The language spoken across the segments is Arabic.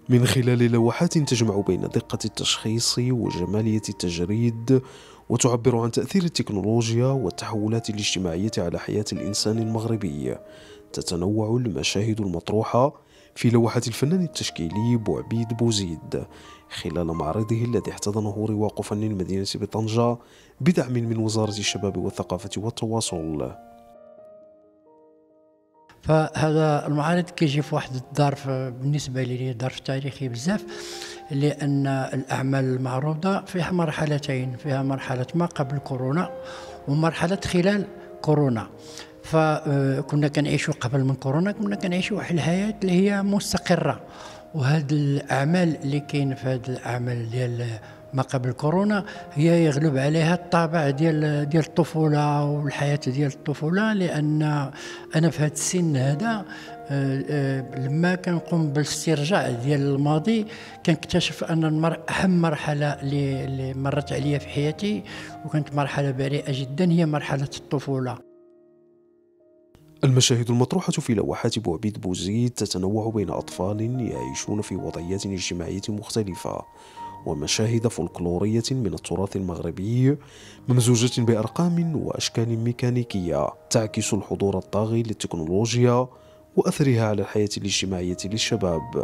من خلال لوحات تجمع بين دقة التشخيص وجمالية التجريد، وتعبر عن تأثير التكنولوجيا والتحولات الاجتماعية على حياة الإنسان المغربي. تتنوع المشاهد المطروحة في لوحة الفنان التشكيلي بوعبيد بوزيد خلال معرضه الذي احتضنه رواق فن المدينة بطنجة بدعم من وزارة الشباب والثقافة والتواصل. فهذا المعرض كيجي في واحد الظرف بالنسبة لي ظرف تاريخي بزاف، لأن الأعمال المعروضة فيها مرحلتين، فيها مرحلة ما قبل كورونا ومرحلة خلال كورونا. فكنا كنعيشوا قبل من كورونا، كنا كنعيشوا واحد الحياة اللي هي مستقرة، وهاد الأعمال اللي كاين في هاد الأعمال ديال ما قبل كورونا هي يغلب عليها الطابع ديال الطفولة والحياة ديال الطفولة. لأن أنا في هذا السن هذا لما كنقوم بالاسترجاع ديال الماضي كنكتشف أن أهم مرحلة اللي مرت عليا في حياتي وكانت مرحلة بريئة جدا هي مرحلة الطفولة. المشاهد المطروحة في لوحات بوعبيد بوزيد تتنوع بين أطفال يعيشون في وضعيات اجتماعية مختلفة ومشاهد فولكلورية من التراث المغربي ممزوجة بأرقام وأشكال ميكانيكية تعكس الحضور الطاغي للتكنولوجيا وأثرها على الحياة الاجتماعية للشباب.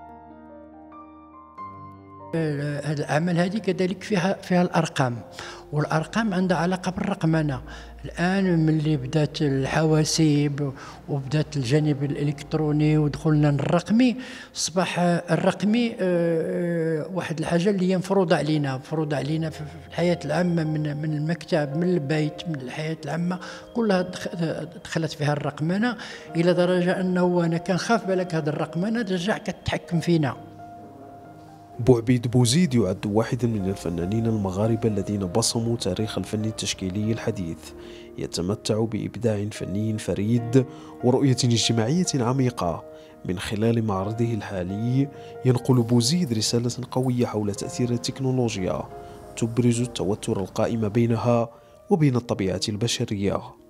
هذه الأعمال هذه كذلك فيها الأرقام، والأرقام عندها علاقة بالرقمنة. الآن ملي بدات الحواسيب وبدات الجانب الإلكتروني ودخلنا الرقمي، أصبح الرقمي واحد الحاجة اللي هي مفروضة علينا في الحياة العامة، من المكتب، من البيت، من الحياة العامة كلها دخلت فيها الرقمنة، إلى درجة أنه أنا كنخاف بالك هذه الرقمنة ترجع كتحكم فينا. بوعبيد بوزيد يعد واحدا من الفنانين المغاربة الذين بصموا تاريخ الفن التشكيلي الحديث، يتمتع بإبداع فني فريد ورؤية اجتماعية عميقة. من خلال معرضه الحالي ينقل بوزيد رسالة قوية حول تأثير التكنولوجيا تبرز التوتر القائم بينها وبين الطبيعة البشرية.